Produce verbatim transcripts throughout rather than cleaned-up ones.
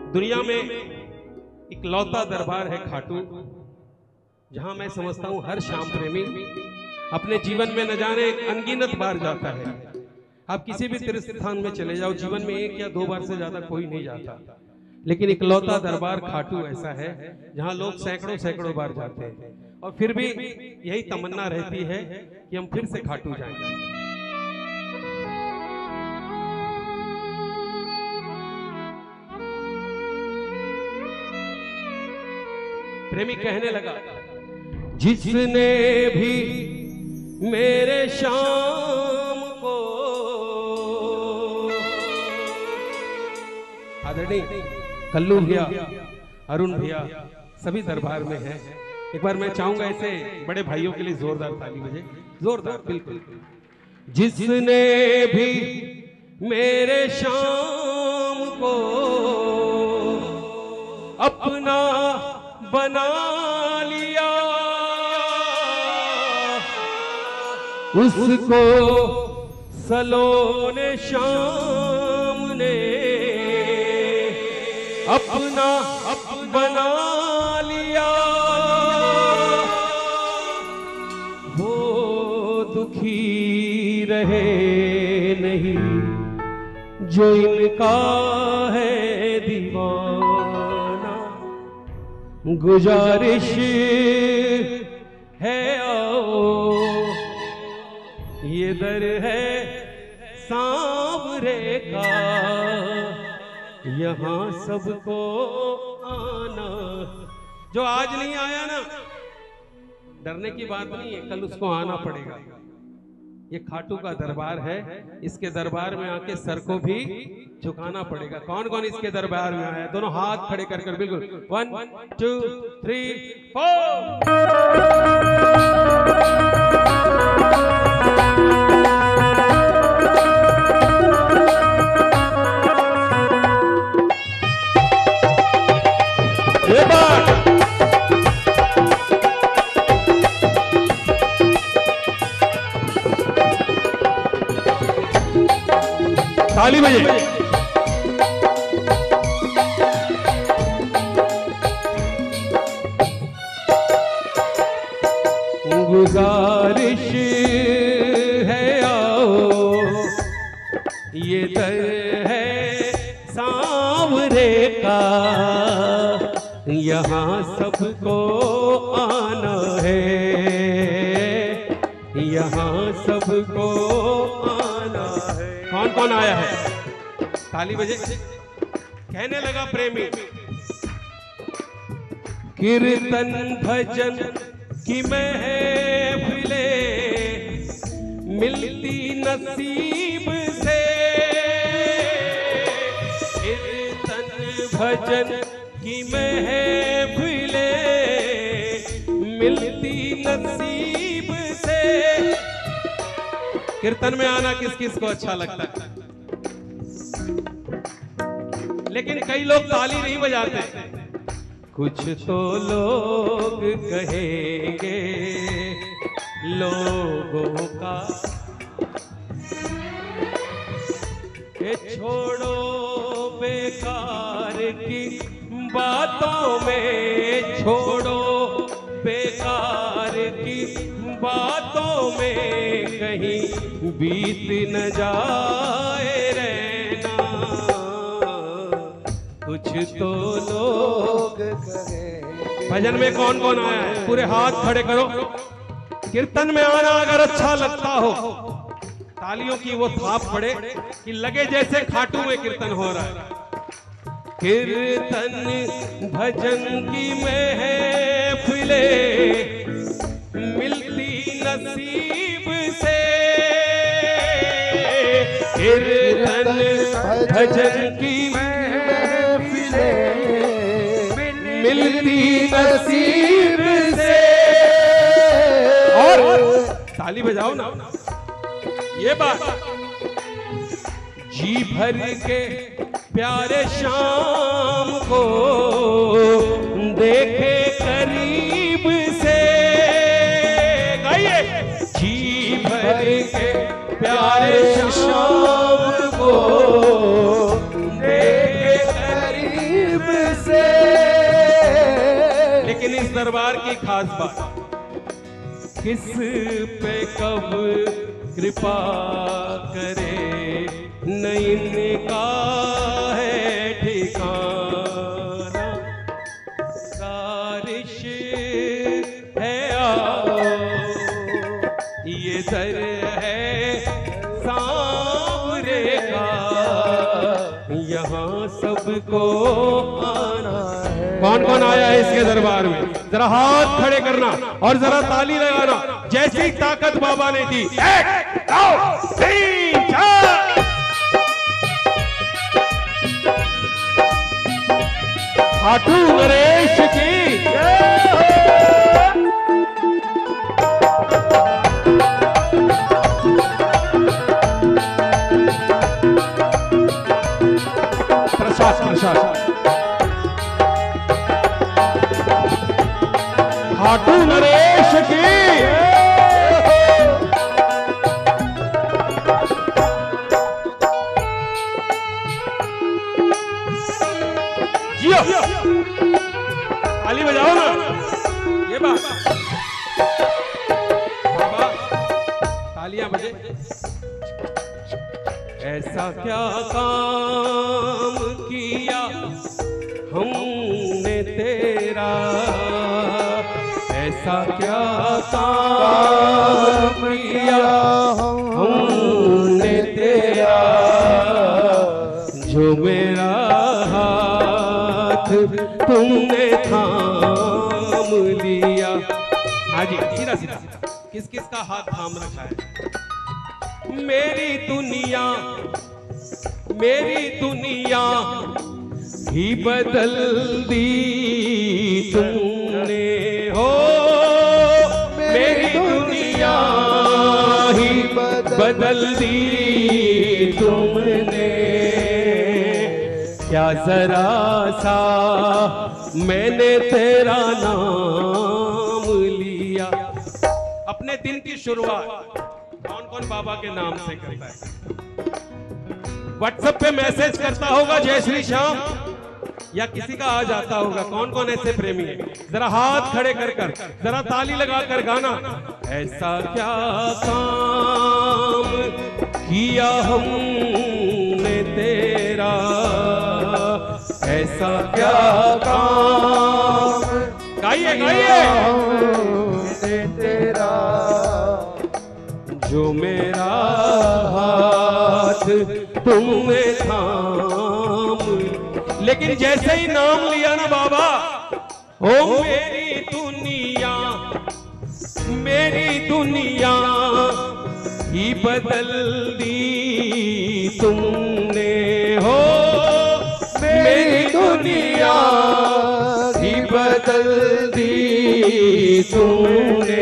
दुनिया में इकलौता दरबार है खाटू, जहां मैं समझता हूं हर शाम प्रेमी अपने जीवन में न जाने अनगिनत बार जाता है। आप किसी भी तीर्थ स्थान में चले जाओ, जीवन में एक या दो बार से ज्यादा कोई नहीं जाता, लेकिन इकलौता दरबार खाटू ऐसा है जहां लोग सैकड़ों सैकड़ों बार जाते हैं और फिर भी यही तमन्ना रहती है कि हम फिर से खाटू जाएं। प्रेमी कहने लगा, जिसने भी मेरे शाम को, आदरणीय कल्लू भैया, अरुण भैया सभी दरबार में हैं। एक बार मैं चाहूंगा ऐसे बड़े भाइयों के लिए जोरदार ताली बजे, जोरदार बिल्कुल। जिसने भी मेरे शाम को अपना बना लिया, उसको सलोने शाम ने अपना बना लिया। वो दुखी रहे नहीं जो इनका है दीवाना, गुजारिश है आओ ये दर है सांवरे का, यहाँ सबको आना। जो आज नहीं आया ना, डरने की बात नहीं है, कल उसको आना पड़ेगा। ये खाटू का दरबार है, इसके दरबार में आके सर को भी झुकाना पड़ेगा। कौन कौन इसके दरबार में आया? दोनों हाथ खड़े कर कर बिल्कुल, वन टू थ्री फोर। ये बात ताली बजे। गुजारिश है आओ ये दर है सांवरे का, यहाँ सबको आना है, यहाँ सबको आना है। कौन कौन आया है? ताली बजे। कहने लगा प्रेमी, कीर्तन भजन की महफिले मिलती नसीब से, कीर्तन भजन की महफिले मिलती नसीब से। कीर्तन में आना किस किस को अच्छा लगता है, लेकिन कई लोग ताली नहीं बजाते। कुछ तो लोग कहेंगे लोगों का कि छोड़ो बेकार की बातों में, छोड़ो बेकार की बातों में कहीं बीत न जाए रहना। कुछ तो लोग कहेंगे। भजन में कौन कौन आया है? पूरे हाथ खड़े करो। कीर्तन में आना अगर अच्छा लगता हो, तालियों की वो थाप पड़े कि लगे जैसे खाटू में कीर्तन हो रहा है। कीर्तन भजन की महफिले मिलती नसीब से, कीर्तन भजन की महफिले मिलती नसीब से। और ताली बजाओ ना। ये बात जी भर के प्यारे शाम को देखे करीब से, गाइए। जी भर के प्यारे शाम को देखे करीब दरबार की खास बात, किस पे कब कृपा करे, न इनका है ठिकाना। बारिश है आओ, ये दर है सांवरे का, यहाँ सबको आना है। कौन कौन आया है इसके दरबार में? जरा हाथ खड़े करना और जरा ताली लगाना। जैसी ताकत बाबा ने दी, एक दो तीन चार। खाटू नरेश की प्रसाद प्रसाद। खाटू नरेश की जियो, ताली बजाओ ना। ये बात बाबा, तालियां बजे। ऐसा क्या काम किया हमने तेरा, ऐसा क्या काम किया हमने तेरा, जो मेरा हाथ तुमने थाम लिया। हाँ जी, सीधा सीधा। किस किस का हाथ थाम रखा है? मेरी दुनिया, मेरी दुनिया ही बदल दी तुमने हो, मेरी दुनिया ही बदल दी तुमने। क्या जरा सा मैंने तेरा नाम लिया। अपने दिन की शुरुआत कौन कौन बाबा के नाम से करता है? व्हाट्सएप पे मैसेज करता होगा जय श्री श्याम, या किसी का आ जाता होगा। कौन कौन ऐसे प्रेमी है? जरा हाथ खड़े कर कर जरा ताली लगा कर गाना। ऐसा क्या काम किया हमने तेरा, ऐसा क्या काम, गाइए गाइए, तेरा, जो मेरा हाथ तुमने थाम। लेकिन जैसे ही नाम लिया ना बाबा, ओ मेरी दुनिया, मेरी दुनिया ही बदल दी तुमने हो, मेरी दुनिया ही बदल दी तुमने।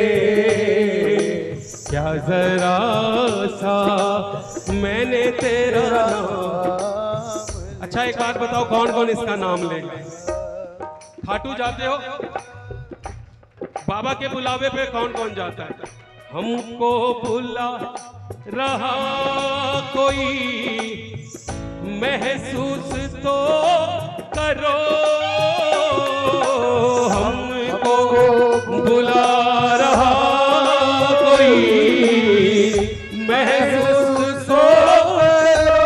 क्या जरा सा मैंने तेरा नाम। अच्छा एक बात बताओ, कौन कौन इसका नाम लेगा? खाटू जाते हो? बाबा के बुलावे पे कौन कौन जाता है? हमको बुला रहा कोई, महसूस तो करो, हमको बुला रहा कोई, महसूस तो करो।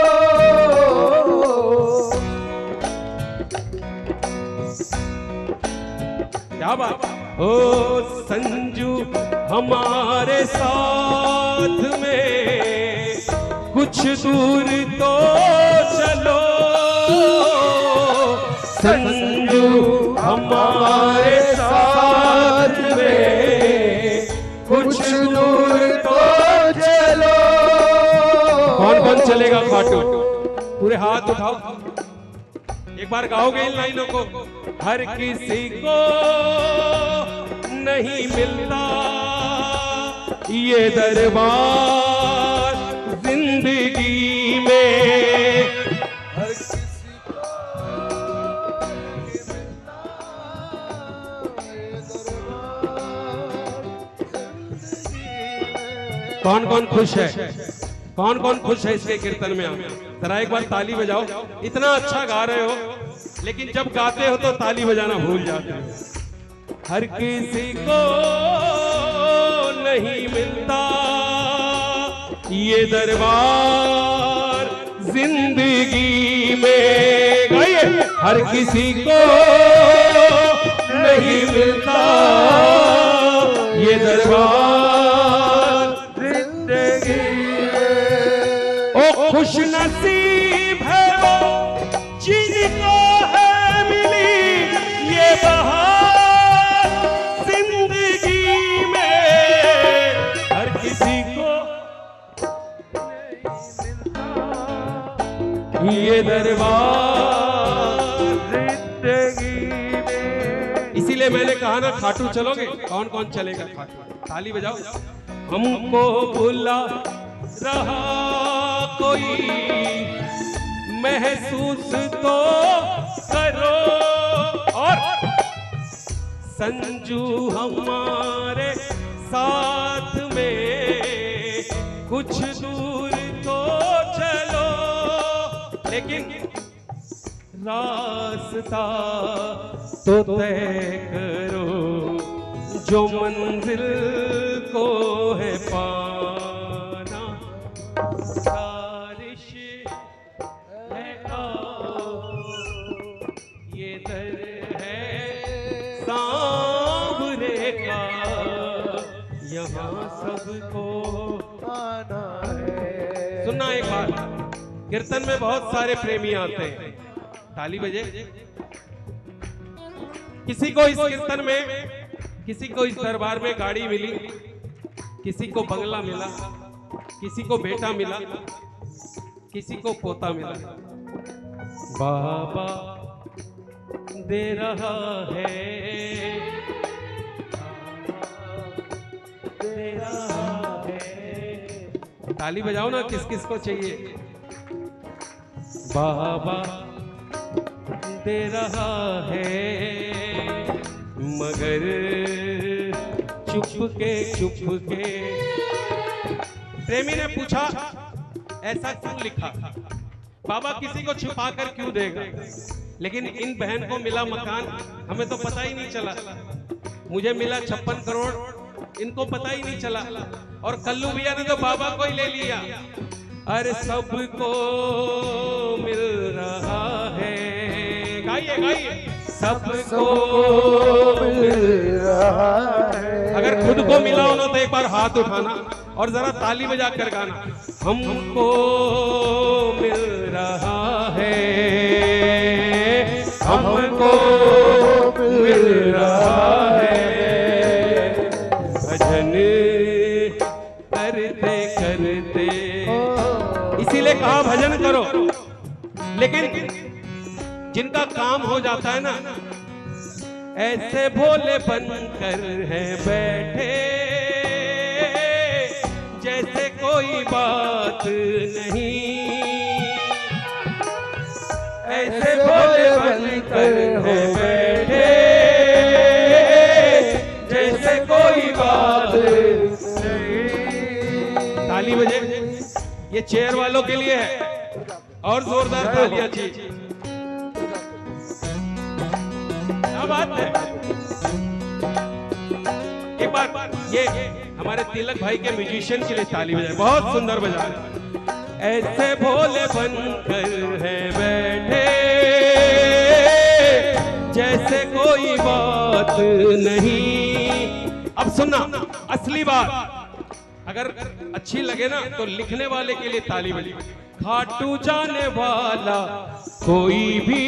क्या बात। ओ संजू हमारे साथ में कुछ दूर तो चलो, संजू हमारे साथ में कुछ दूर तो चलो। कौन कौन चलेगा खाटू? पूरे हाथ उठाओ, एक बार गाओगे इन लाइनों को। हर किसी को नहीं मिलता ये दरबार जिंदगी में, हर किसी को नहीं मिलता ये दरबार जिंदगी में। कौन कौन खुश है? कौन कौन खुश है इसके कीर्तन में? आप जरा एक बार ताली बजाओ। इतना अच्छा गा रहे हो, लेकिन जब गाते हो तो ताली बजाना भूल जाते हो। हर किसी को नहीं मिलता ये दरबार जिंदगी में। गाइए, हर किसी को नहीं मिलता ये दरबार जिंदगी में। ओ खुश नसीब है वो जिनको है मिली ये बहार जिंदगी में। हर किसी को ये दरबार जिंदगी में। इसीलिए मैंने कहा ना, खाटू चलोगे? कौन कौन चलेगा खाटू? ताली बजाओ। हमको बुला रहा कोई महसूस तो करो, और संजू हमारे साथ में कुछ दूर तो चलो, लेकिन रास्ता तो तय करो जो मंजिल को है पाना। बारिश है आओ ये दर है सांवरे का, यहाँ सबको आना है। सुनना एक बात, कीर्तन में बहुत सारे प्रेमी आते हैं। ताली बजे। किसी को इस कीर्तन में, किसी को इस दरबार में गाड़ी मिली, किसी को बंगला मिला, किसी को बेटा मिला, किसी को पोता मिला। बाबा दे रहा है, दे रहा है। ताली बजाओ ना, किस किस को चाहिए? बाबा दे रहा है मगर चुप के चुप के। प्रेमी ने पूछा ऐसा क्यों लिखा? बाबा किसी को छुपा कर क्यों देगा? लेकिन इन बहन को मिला मकान, हमें तो पता ही नहीं चला। मुझे मिला छप्पन करोड़, इनको पता ही नहीं चला। और कल्लू भैया ने तो बाबा को ही ले लिया। अरे सबको मिल रहा है, गाइए गाइए, सबको मिल रहा है। अगर खुद को मिला हो ना तो एक बार हाथ उठाना और जरा ताली बजा कर गाना। हमको मिल रहा है, हमको मिल रहा है। भजन करते करते, इसीलिए कहा भजन करो। लेकिन जिनका काम हो जाता है ना, ऐसे भोले बनकर है बैठे जैसे कोई बात नहीं। ऐसे भोले बनकर है बैठे जैसे कोई बात नहीं। ताली बजे, ये चेयर वालों के लिए है, और जोरदार तालियां चाहिए। क्या बात है? एक बार ये हमारे तिलक भाई के म्यूजिशियन के लिए ताली बजाए, बहुत सुंदर बजा रहे। ऐसे भोले बनकर है बैठे जैसे कोई बात नहीं। अब सुनना असली बात, अगर अच्छी लगे ना तो लिखने वाले के लिए ताली बजी। खाटू जाने वाला कोई भी,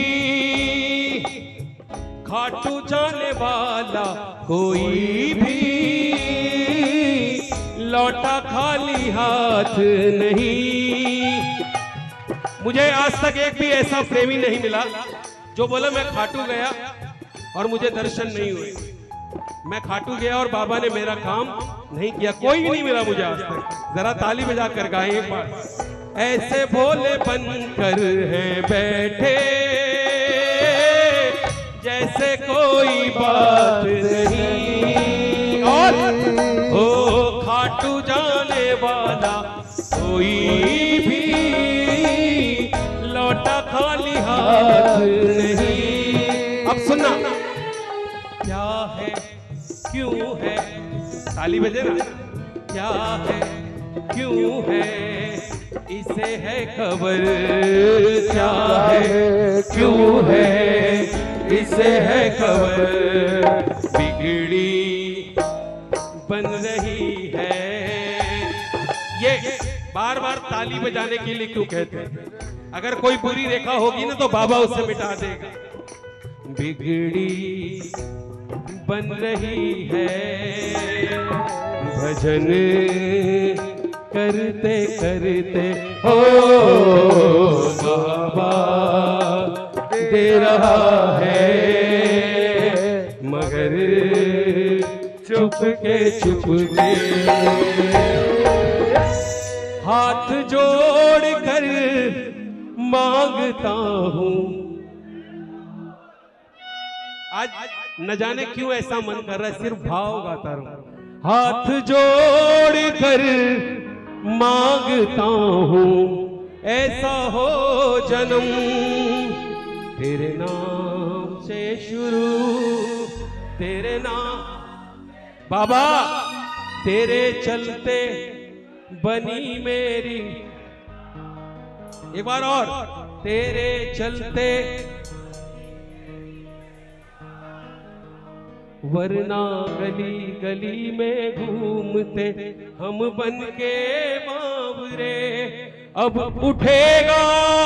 खाटू जाने वाला कोई भी लौटा खाली हाथ नहीं। मुझे आज तक एक भी ऐसा प्रेमी नहीं मिला जो बोला मैं खाटू गया और मुझे दर्शन नहीं हुए, मैं खाटू गया और बाबा ने मेरा काम नहीं किया। कोई भी नहीं मिला मुझे आज तक। जरा ताली बजा कर गाएं एक बार। ऐसे भोले बनकर हैं बैठे जैसे कोई बात नहीं। और ओ खाटू जाने वाला कोई भी लौटा खाली हाथ नहीं। अब सुनना, क्या है क्यों है, ताली बजे ना, क्या है क्यों है इसे है खबर, क्या है क्यों है इसे है खबर, बिगड़ी बन रही है। ये बार बार ताली बजाने के लिए क्यों कहते हैं? अगर कोई बुरी रेखा होगी ना तो बाबा उसे मिटा देगा। बिगड़ी बन रही है, भजन करते करते हो बाबा दे रहा है, मगर चुप के चुप के हाथ जोड़ कर मांगता हूँ। आज न जाने क्यों ऐसा मन कर रहा है, सिर्फ भाव गाता रहूं। हाथ जोड़ कर मांगता हूँ, ऐसा हो जन्म तेरे नाम से शुरू, तेरे नाम बाबा, तेरे चलते बनी मेरी, एक बार और, तेरे चलते वरना गली गली में घूमते हम बन के बावरे, अब उठेगा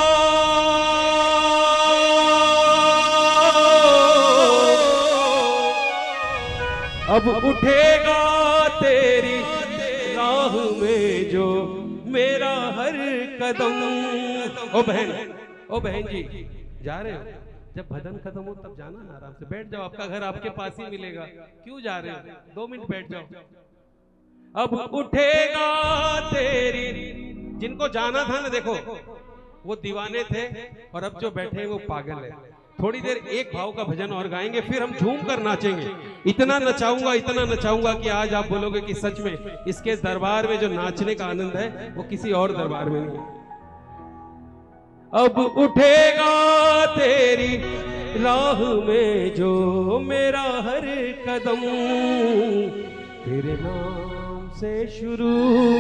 अब उठेगा तेरी राह में जो मेरा हर कदम। ओ बहन, ओ बहन जी, जा रहे हो? जब भजन खत्म हो तब जाना ना, आराम से बैठ जाओ, आपका घर आपके पास ही मिलेगा, क्यों जा रहे हो? दो मिनट बैठ जाओ। अब उठेगा तेरी, जिनको जाना था ना, देखो वो दीवाने थे और अब जो बैठे वो पागल है। थोड़ी देर एक भाव का भजन और गाएंगे, फिर हम झूम कर नाचेंगे। इतना नचाऊंगा, इतना नचाऊंगा कि आज आप बोलोगे कि सच में इसके दरबार में जो नाचने का आनंद है वो किसी और दरबार में नहीं है। अब उठेगा तेरी राह में जो मेरा हर कदम, तेरे नाम से शुरू।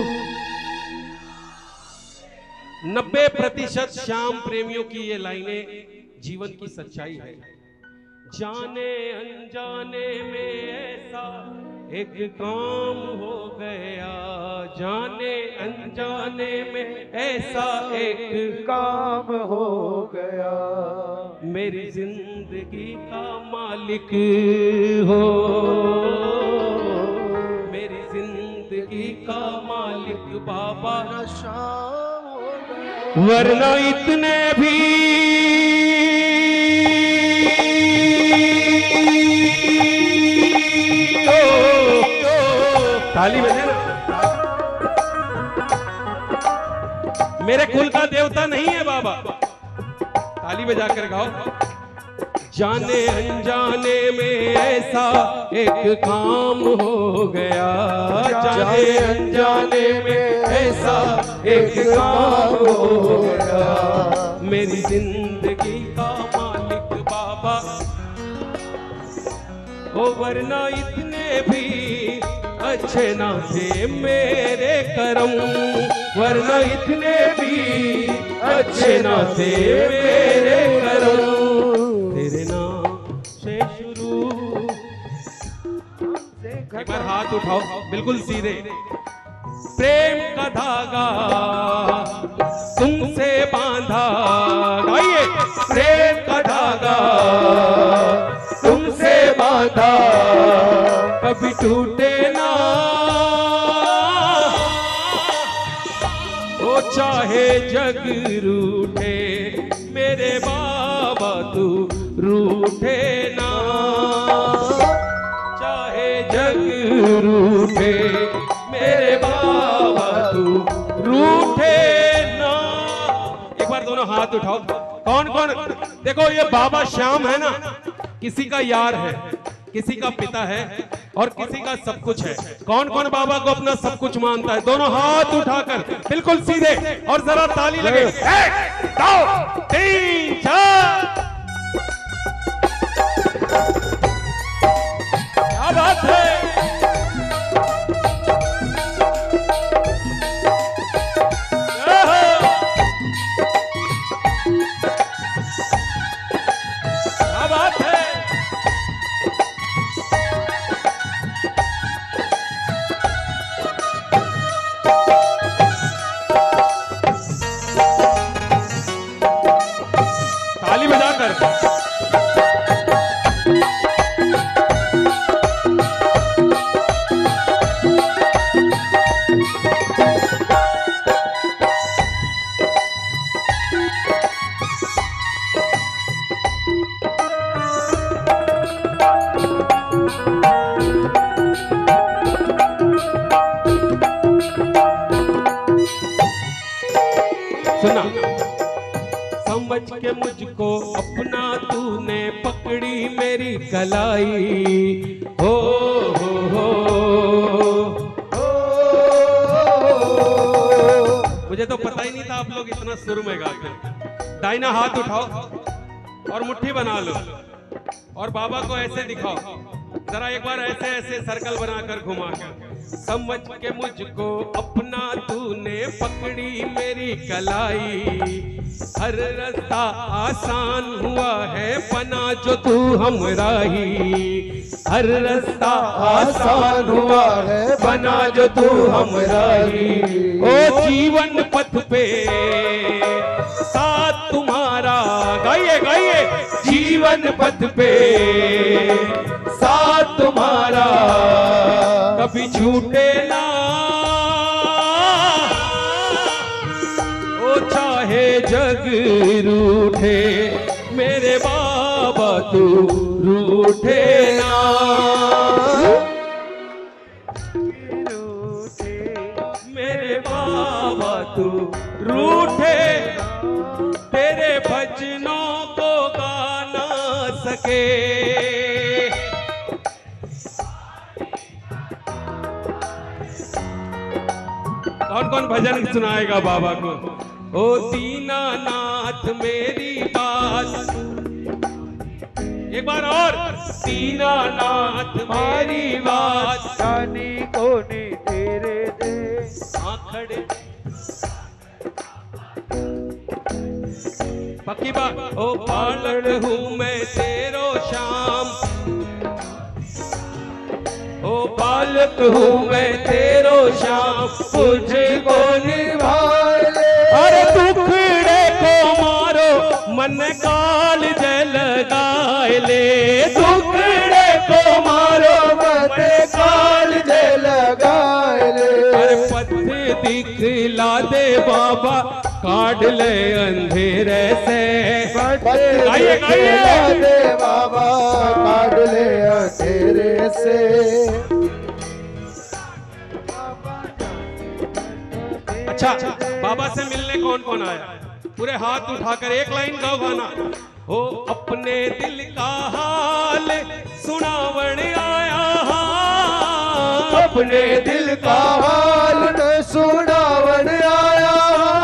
नब्बे प्रतिशत श्याम प्रेमियों की ये लाइनें जीवन की सच्चाई है। जाने अनजाने में ऐसा एक काम हो गया, जाने अनजाने में ऐसा एक काम हो गया, मेरी जिंदगी का मालिक हो, मेरी जिंदगी का मालिक बाबा, शाम हो गया, वरना इतने भी ताली बजे ना, मेरे कुल का देवता नहीं है बाबा, ताली बजा कर गाओ। जाने अनजाने में ऐसा एक काम हो गया, जाने अनजाने में ऐसा एक काम हो गया, मेरी जिंदगी का मालिक बाबा, ओ वरना इतने भी अच्छे ना थे मेरे करम, वरना इतने भी अच्छे ना थे मेरे करम, तेरे नाम से शुरू। एक बार हाथ उठाओ बिल्कुल सीधे। प्रेम का धागा तुमसे बांधा, गाइए। प्रेम का धागा तुमसे बांधा, कभी टूटे ना, वो चाहे जग रूठे मेरे बाबा तू रूठे ना, चाहे जग रूठे मेरे बाबा तू रूठे ना। एक बार दोनों हाथ उठाओ। कौन कौन, देखो ये बाबा श्याम है ना, किसी का यार है, किसी का पिता है और किसी का सब कुछ है। कौन कौन बाबा को अपना सब कुछ मानता है? दोनों हाथ उठाकर बिल्कुल सीधे और जरा ताली लगे। एक, दो, तीन, चार। कलाई। हो हो हो मुझे तो पता ही नहीं था आप लोग इतना सुर में गाते हैं। दाहिना हाथ उठाओ और मुट्ठी बना लो और बाबा को ऐसे दिखाओ, जरा एक बार ऐसे ऐसे सर्कल बनाकर घुमा कर। समझ के मुझको अपना तूने पकड़ी मेरी कलाई, हर रास्ता आसान हुआ है बना जो तू हमराही, हर रास्ता आसान हुआ है बना जो तू हमराही। ओ जीवन पथ पे साथ तुम्हारा, गाइए गाइए, जीवन पथ पे साथ तुम्हारा कभी छूटे ना, ओ चाहे जग रूठे मेरे बाबा तू रूठे ना। मेरे बाबा तू रूठे, तेरे भजनों को गा ना सके। कौन कौन भजन सुनाएगा बाबा को? ओ दीनानाथ मेरी बात, एक बार और, दीनानाथ मेरी बात, जानी कोनी तेरे दे खड़े पक्की बात। ओ बालक हूँ मैं तेरो श्याम, ओ बालक हूँ मैं तेरो श्याम, तुझको निभा ले। अरे टुकड़े को मारो मन काल जल गाए ले, टुकड़े को मारो मन काल जल गाए ले। अरे पथ दिखला दे बाबा काट ले अंधेरे से, गाइए गाइए दे बाबा काट ले अंधेरे से। अच्छा, बाबा से मिलने कौन कौन आया? पूरे हाथ उठाकर एक लाइन गाओ गाना। हो अपने दिल का हाल सुनावण आया, अपने दिल का हाल न सुनावण आया।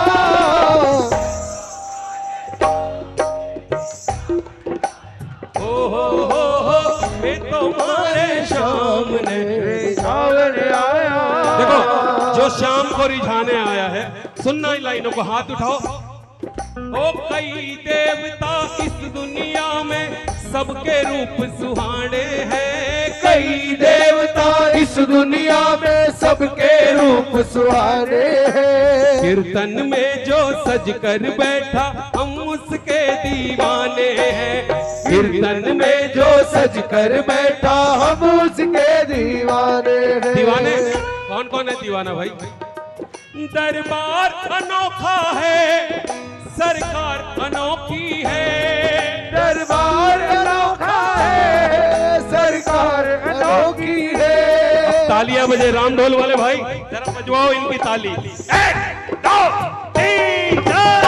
ओ हो हो हो मैं तुम्हारे सामने सावन आया। देखो, जो शाम को रिझाने आया है, सुनना इन लाइनों को, हाथ उठाओ। ओ कई देवता इस दुनिया में सबके रूप सुहाने हैं, कई देवता इस दुनिया में सबके रूप सुहाने हैं। कीर्तन में जो सज कर बैठा हम उसके दीवाने हैं, कीर्तन में जो सज कर बैठा हम उसके दीवाने हैं। दीवाने कौन कौन है दीवाना भाई? दरबार अनोखा है, सरकार अनोखी है, दरबार अनोखा है, सरकार अनोखी है। तालियां बजे राम ढोल वाले भाई, जरा बजवाओ इनकी ताली। एक दो तीन चार,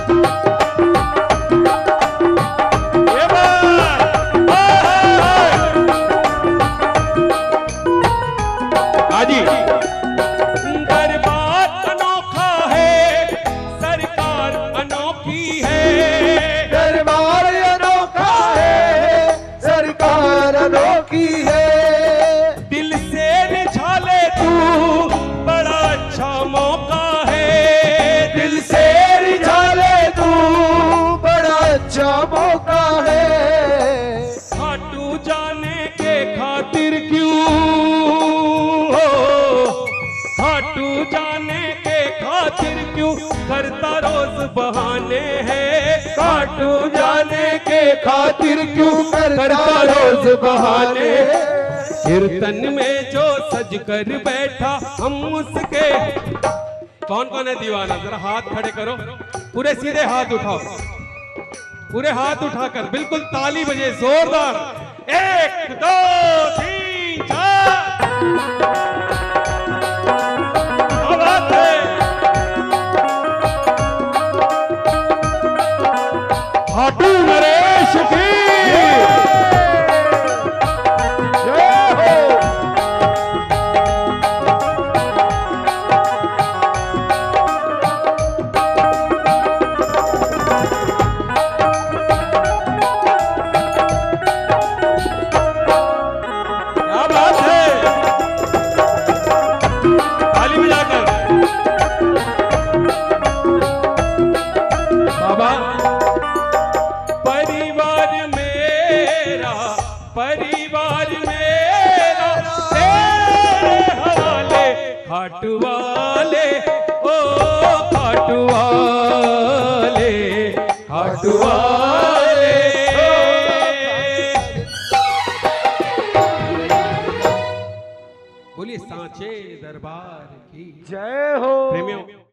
ये बात आजी। दरबार अनोखा है, सरकार अनोखी है, दरबार अनोखा है, सरकार अनोखी है। दिल से रिझाले तू बड़ा अच्छा मौका है, दिल से रिझाले तू बड़ा अच्छा मौका है। खाटू जाने के खातिर क्यों हो, खाटू जाने के खातिर क्यों करता रोज बहाने हैं, खाटू जाने के खातिर क्यों करता रोज बहाने। कीर्तन में जो सज कर बैठा हम उसके। कौन कौन है दीवाना? जरा हाथ खड़े करो, पूरे सीधे हाथ उठाओ, पूरे हाथ उठाकर बिल्कुल ताली बजे जोरदार। एक दो तीन चार, क्या बात है। खाटू नरेश की आज मेरा तेरे हवाले खाटू वाले, ओ खाटू वाले, खाटू वाले। बोलिए सांचे दरबार की जय हो। प्रेमियों